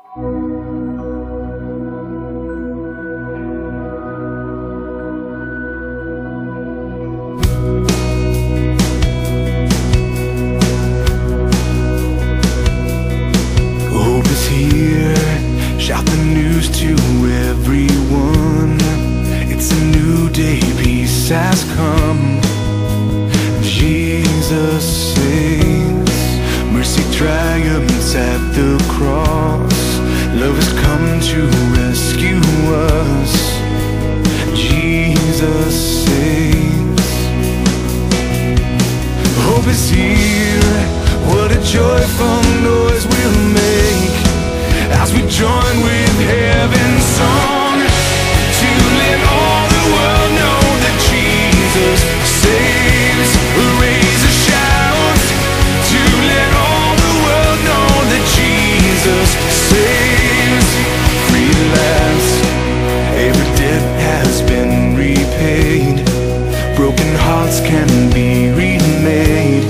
Hope is here, shout the news to everyone. It's a new day, peace has come. Jesus saves, mercy triumphs at the cross. Love has come to rescue us. Jesus saves. Hope is here, what a joyful noise we'll make as we join with heaven's song to let all the world know that Jesus saves. Raise a shout to let all the world know that Jesus saves. Free at last, every debt has been repaid. Broken hearts can be remade.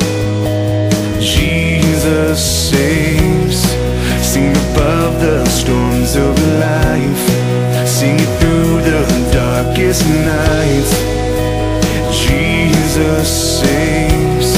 Jesus saves. Sing above the storms of life, sing it through the darkest nights. Jesus saves.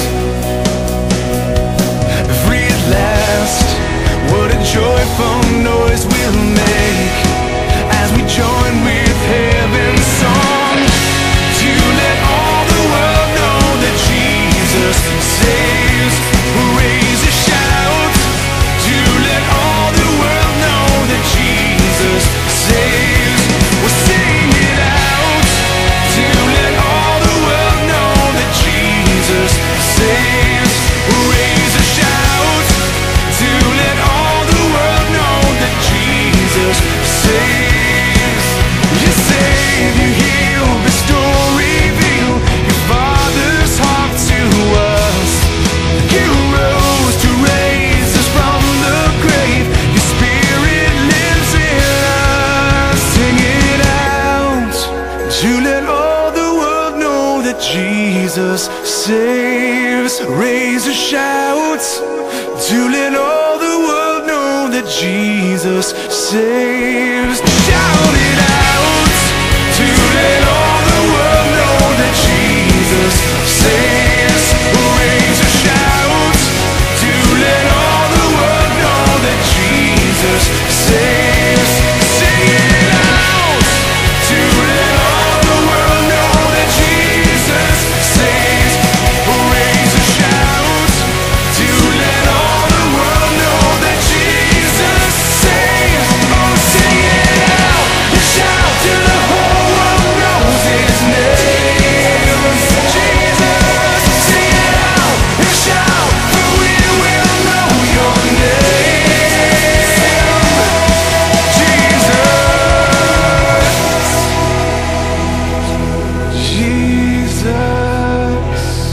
Free at last, what a joyful noise we'll make as we join with heaven's song to let all the world know that Jesus saves. Raise a shout to let all the world know that Jesus saves. We'll sing it out to let all the world know that Jesus saves. Raise a shout to let all the world know that Jesus saves. You save, you heal, restore, reveal your Father's heart to us. You rose to raise us from the grave. Your Spirit lives in us. Sing it out to let all the world know that Jesus saves. Raise a shout to let all the world know that Jesus saves. Shout it out to let all the world know that Jesus saves. Raise a shout to let all the world know that Jesus saves. Sing it out to let all the world know that Jesus saves. Raise a shout to let all the world know that Jesus saves. Oh, sing it out, you shout till the whole world knows His name. Jesus, sing it out, you shout, for we will know your name. Jesus, Jesus.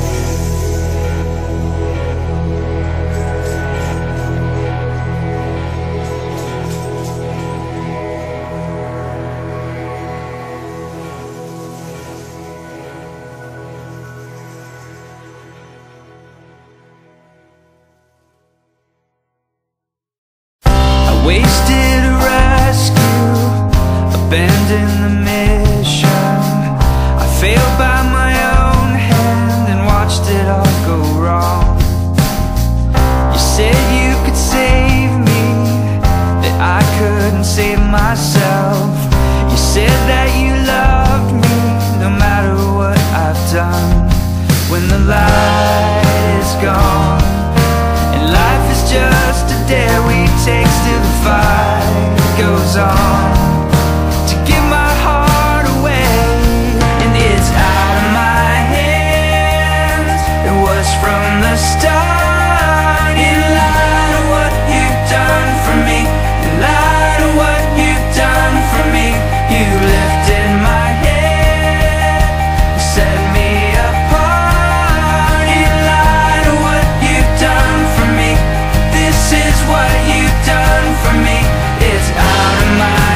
I wasted a rescue, abandoned the mission. I failed by my own hand and watched it all go wrong. You said you could save me, that I couldn't save myself. You said that you loved me no matter what I've done. When the light is gone and life is just a dare we take till the fight goes on, to give my heart away, and it's out of my hands. It was from the start, in light of what you've done for me, in light of what you've done for me. You lifted my head, set me apart, in light of what you've done for me. This is what you've done for me. It's out of my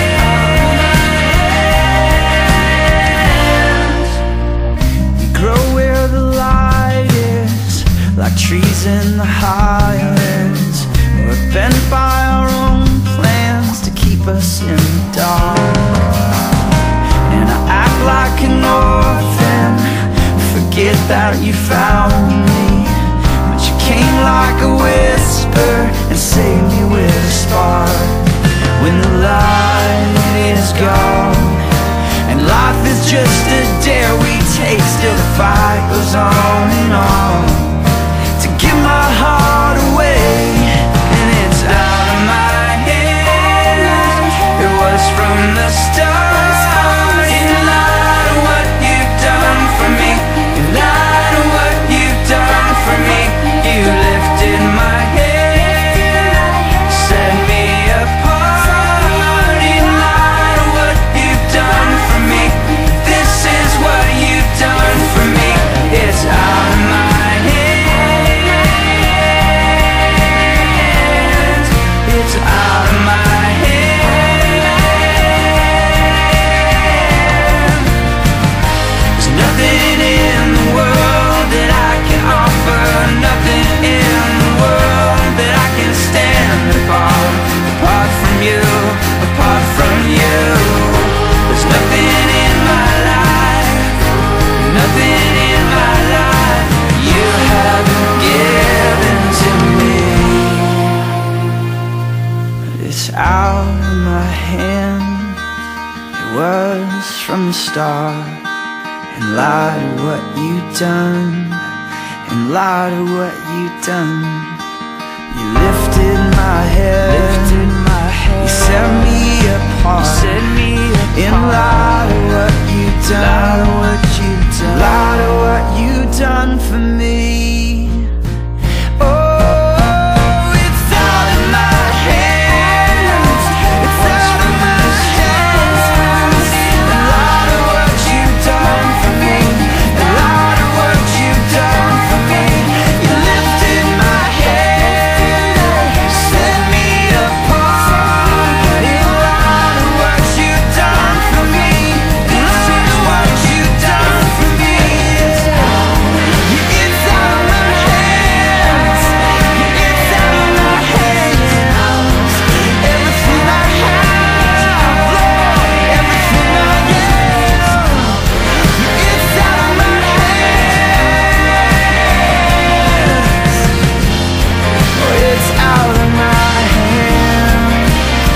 hands. We grow where the light is, like trees in the highlands. We're bent by our own that you found me, but you came like a whisper and saved me with a spark. When the light is gone and life is just a dare we take, still the fight goes on and on to give my heart away. And it's out of my hands, it was from the start. In light of what you've done for me, in light of what you've done for me, you lifted my head, set me apart. In light of what you've done for me, this is what you've done for me. It's out of my hands, it's out of my nothing in the world that I can offer, nothing in the world that I can stand apart from you, apart from you. There's nothing in my life, nothing in my life you haven't given to me. It's out of my hand, it was from the start. In light of what you've done, in light of what you've done, you lifted my head, you set me apart. In light of what you've done, in light of what you've done for me. Oh, it's out of my hands, it's out of my hands. In light of what you've done for me, in light of what you've done for me, you lifted my head, set me apart. In light of what you've done for me, in light of what you've done for me, it's out of my hands, it's out of my hands. Everything I have, Lord, everything I am, it's out of my hands. Oh, it's out of my hands.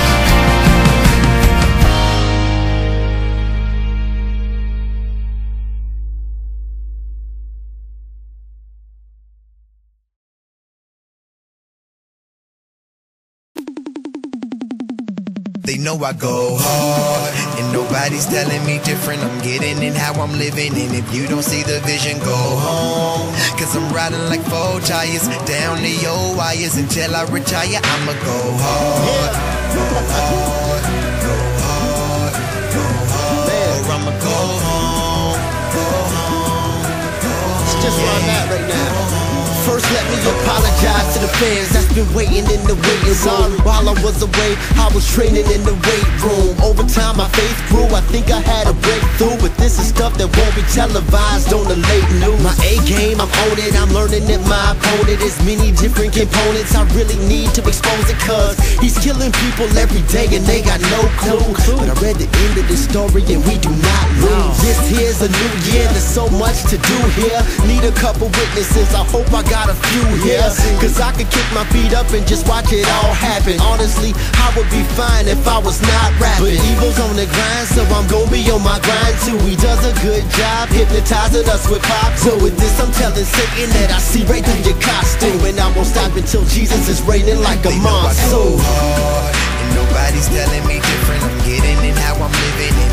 They know I go hard, and nobody's telling me different. I'm getting it how I'm living, and if you don't see the vision, go home. Cause I'm riding like 4 tires, down the old wires. Until I retire, I'ma go hard. Go hard, go hard, go hard. Or I'ma go home, go home, go home. It's just where I'm at right now. First, let me apologize to the fans that's been waiting in the waiting room. While I was away, I was training in the weight room. Over time, my faith grew. I think I had a breakthrough, but this is stuff that won't be televised on the late news. My A game, I'm on it. I'm learning that my opponent is many different components. I really need to expose it, cause he's killing people every day and they got no clue. But I read the end of the story and we do not lose. This here's a new year. There's so much to do here. Need a couple witnesses. I hope I got a few here, cause I could kick my feet up and just watch it all happen. Honestly, I would be fine if I was not rapping. But evil's on the grind, so I'm gonna be on my grind too. He does a good job hypnotizing us with pop. So with this, I'm telling Satan that I see right through your costume, and I won't stop until Jesus is reigning like a monsoon. Hard, and nobody's telling me different. I'm getting it how I'm living it.